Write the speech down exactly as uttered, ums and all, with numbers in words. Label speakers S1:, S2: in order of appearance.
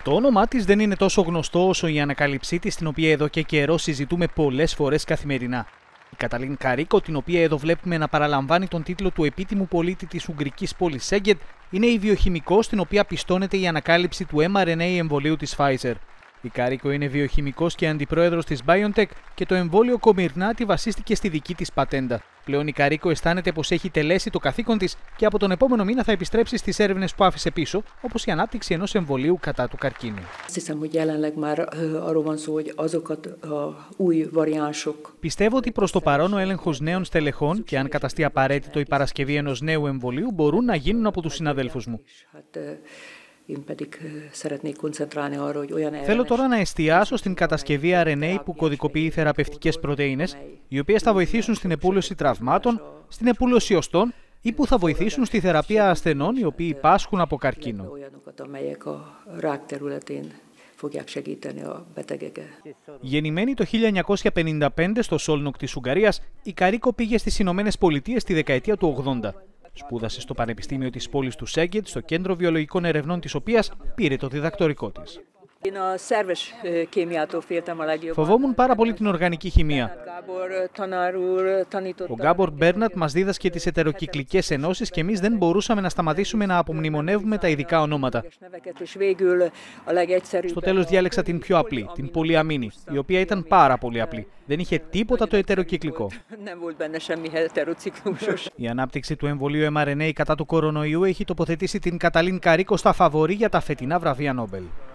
S1: Το όνομά της δεν είναι τόσο γνωστό όσο η ανακάλυψή της, την οποία εδώ και καιρό συζητούμε πολλές φορές καθημερινά. Η Καταλίν Καρίκο, την οποία εδώ βλέπουμε να παραλαμβάνει τον τίτλο του επίτιμου πολίτη της Ουγγρικής πόλης Σέγγετ, είναι η βιοχημικός στην οποία πιστώνεται η ανακάλυψη του εμ αρ εν έι εμβολίου της Pfizer. Η Καρίκο είναι βιοχημικός και αντιπρόεδρος της BioNTech και το εμβόλιο Comirnaty βασίστηκε στη δική της πατέντα. Πλέον η Καρίκο αισθάνεται πως έχει τελέσει το καθήκον της και από τον επόμενο μήνα θα επιστρέψει στις έρευνες που άφησε πίσω, όπως η ανάπτυξη ενός εμβολίου κατά του καρκίνου. Πιστεύω ότι προς το παρόν ο έλεγχος νέων στελεχών και αν καταστεί απαραίτητο η παρασκευή ενός νέου εμβολίου μπορούν να γίνουν από τους συναδέλφους μου. Θέλω τώρα να εστιάσω στην κατασκευή αρ εν έι που κωδικοποιεί θεραπευτικές πρωτεΐνες, οι οποίες θα βοηθήσουν στην επούλωση τραυμάτων, στην επούλωση οστών ή που θα βοηθήσουν στη θεραπεία ασθενών οι οποίοι πάσχουν από καρκίνο. Γεννημένη το χίλια εννιακόσια πενήντα πέντε στο Σόλνοκ της Ουγγαρίας, η Καρίκο πήγε στις Ηνωμένες Πολιτείες τη δεκαετία του ογδόντα. Σπούδασε στο Πανεπιστήμιο της πόλης του Σέγγετ, στο Κέντρο Βιολογικών Ερευνών της οποίας πήρε το διδακτορικό της. Φοβόμουν πάρα πολύ την οργανική χημεία. Ο Gábor Bernat μας δίδασκε τις ετεροκυκλικές ενώσεις και εμείς δεν μπορούσαμε να σταματήσουμε να απομνημονεύουμε τα ειδικά ονόματα. Στο τέλος διάλεξα την πιο απλή, την πολυαμίνη, η οποία ήταν πάρα πολύ απλή. Δεν είχε τίποτα το ετεροκυκλικό. Η ανάπτυξη του εμβολίου εμ αρ εν έι κατά του κορονοϊού έχει τοποθετήσει την Καταλίν Καρίκο στα φαβορί για τα φετινά βραβεία Νόμπελ.